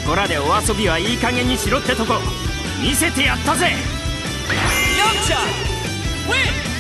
こらでお遊びはいい加減にしろってとこ見せてやったぜ。 ヤムチャウィン。